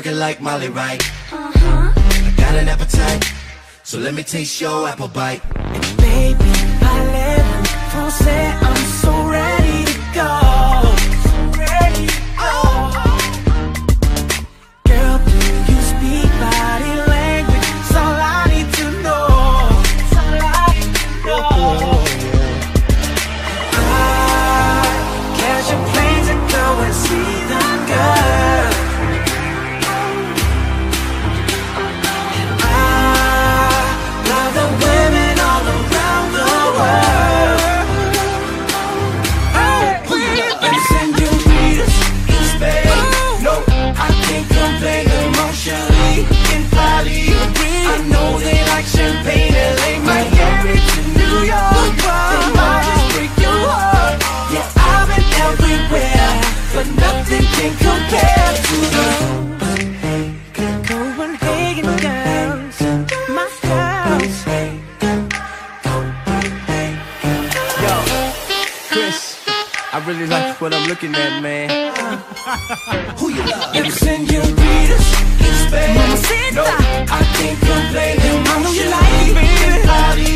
twerking like Molly, right? I got an appetite, so let me taste your apple bite. And baby, parlez-vous français, I'm so ready to go. Girl, do you speak body language? It's all I need to know. It's all I need to know. Catch your planes and go and see the girl. And I love the women all around the world. And senoritas in Spain. No, I can't complain emotionally. In Paris, I know they like champagne. LA, Miami to New York. They might just break your heart. Yeah, I've been everywhere, but nothing can compare to the Copenhagen girls, my girls. Yo, Chris, I really like what I'm looking at, man. Who you love? And senoritas in Spain. No, I can't complain emotionally. In Paris,